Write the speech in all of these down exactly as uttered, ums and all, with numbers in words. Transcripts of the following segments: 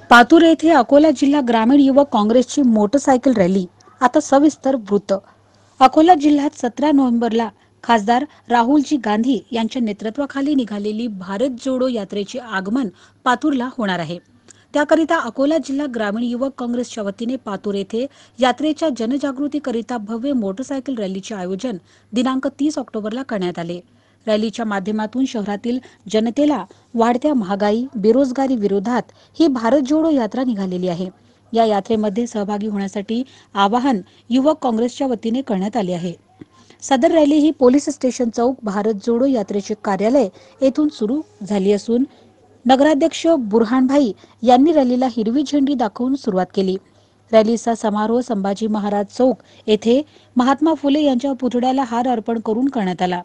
पातूर येथे अकोला जिल्हा ग्रामीण युवक काँग्रेसची मोटरसायकल रॅली. आता सविस्तर वृत्त. अकोला जिल्ह्यात सतरा नोव्हेंबरला खासदार राहुलजी गांधी यांच्या नेतृत्वाखाली निघालेली भारत जोडो यात्रेचे आगमन पातूरला होणार आहे. त्याकरिता अकोला जिल्हा ग्रामीण युवक काँग्रेसच्या वतीने पातूर येथे यात्रेच्या जनजागृतीकरिता भव्य मोटरसायकल रॅलीचे आयोजन दिनांक तीस ऑक्टोबरला करण्यात आले. रॅलीच्या माध्यमातून शहरातील जनतेला वाढत्या महागाई, बेरोजगारी विरोधात ही भारत जोडो यात्रा निघालेली आहे. या यात्रेमध्ये सहभागी होण्यासाठी आवाहन युवक काँग्रेसच्या वतीने करण्यात आले आहे. सदर रॅली ही पोलीस स्टेशन चौक भारत जोडो यात्रेचे कार्यालय येथून सुरू झाली असून नगराध्यक्ष बुरहानभाई यांनी रॅलीला हिरवी झेंडी दाखवून सुरुवात केली. रॅलीचा समारोह संभाजी महाराज चौक येथे महात्मा फुले यांच्या पुतळ्याला हार अर्पण करून करण्यात आला.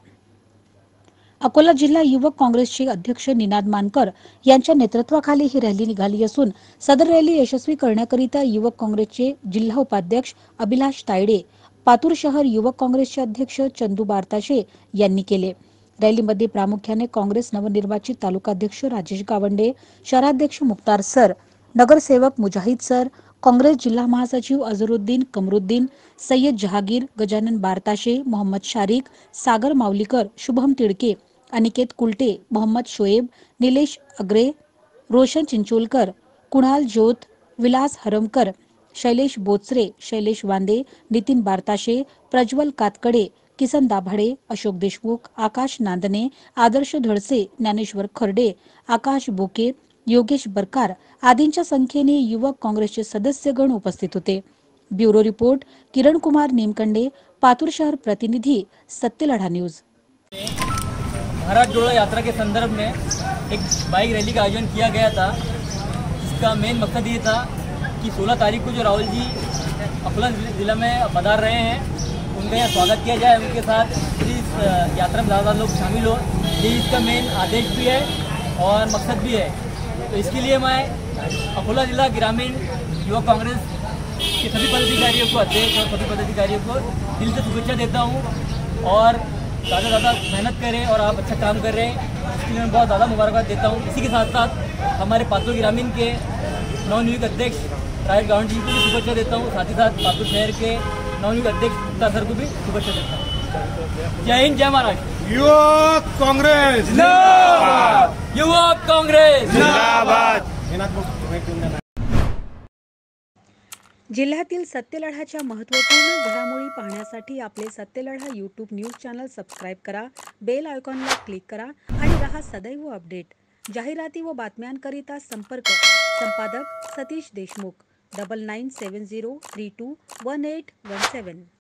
अकोला जिल्हा युवक काँग्रेसचे अध्यक्ष निनाद मानकर यांच्या नेतृत्वाखाली ही रॅली निघाली असून सदर रॅली यशस्वी करण्याकरिता युवक काँग्रेसचे जिल्हा उपाध्यक्ष अभिलाष तायडे, पातूर शहर युवक काँग्रेसचे अध्यक्ष चंदू बारताशे यांनी केले. रॅलीमध्ये प्रामुख्याने काँग्रेस नवनिर्वाचित तालुकाध्यक्ष राजेश गावंडे, शहराध्यक्ष मुख्तार सर, नगरसेवक मुजाहिद सर, काँग्रेस जिल्हा महासचिव अझरुद्दीन कमरुद्दीन, सय्यद जहागीर, गजानन बारताशे, मोहम्मद शारिक, सागर मावलीकर, शुभम तिडके, अनिकेत कुलटे, मोहम्मद शोएब, निलेश अग्रे, रोशन चिंचोलकर, कुणाल जोत, विलास हरमकर, शैलेश बोचरे, शैलेश वांदे, नितीन बारताशे, प्रज्वल कातकडे, किसन दाभाडे, अशोक देशमुख, आकाश नांदणे, आदर्श धडसे, ज्ञानेश्वर खर्डे, आकाश बोके, योगेश बरकार आदींच्या संख्येने युवक काँग्रेसचे सदस्यगण उपस्थित होते. ब्युरो रिपोर्ट किरण कुमार नेमकंडे, पातूर शहर प्रतिनिधि, सत्यलढ़ा न्यूज. भारत जोड़ो यात्रा के संदर्भ में एक बाइक रैली का आयोजन किया गया था, जिसका मेन मकसद ये था कि सोलह तारीख को जो राहुल जी अकोला जिला में पधार रहे हैं, उनका यहाँ स्वागत किया जाए, उनके साथ इस यात्रा में ज़्यादा लोग शामिल हो, ये इसका मेन आदेश भी है और मकसद भी है. तो इसके लिए मैं अकोला जिला ग्रामीण युवक कांग्रेस के सभी पदाधिकारियों को, अध्यक्ष और सभी पदाधिकारियों को दिल से शुभेच्छा देता हूँ और ज़्यादा ज़्यादा मेहनत करें और आप अच्छा काम कर रहे हैं, इसके लिए मैं बहुत ज़्यादा मुबारकबाद देता हूँ. इसी के साथ साथ हमारे पातूर ग्रामीण के नवनियुक्त अध्यक्ष राजेश गावंडे जी को भी शुभेच्छा देता हूँ. साथ ही साथ पातूर शहर के नवनियुक्त अध्यक्ष मुख्तार सर को भी शुभेच्छा देता हूँ. जय हिंद, जय महाराष्ट्र. युवक काँग्रेस जिंदाबाद, युवक काँग्रेस जिंदाबाद. जिल्ह्यातील सत्यलढाच्या महत्त्वपूर्ण घडामोडी पाहण्यासाठी आपले Satyaladha YouTube news channel subscribe करा, बेल आयकॉनला क्लिक करा आणि रहा सदैव अपडेट. जाहिराती व बातम्यांकरिता संपर्क संपादक Satish Deshmukh, double nine seven zero three two one eight one सेवन.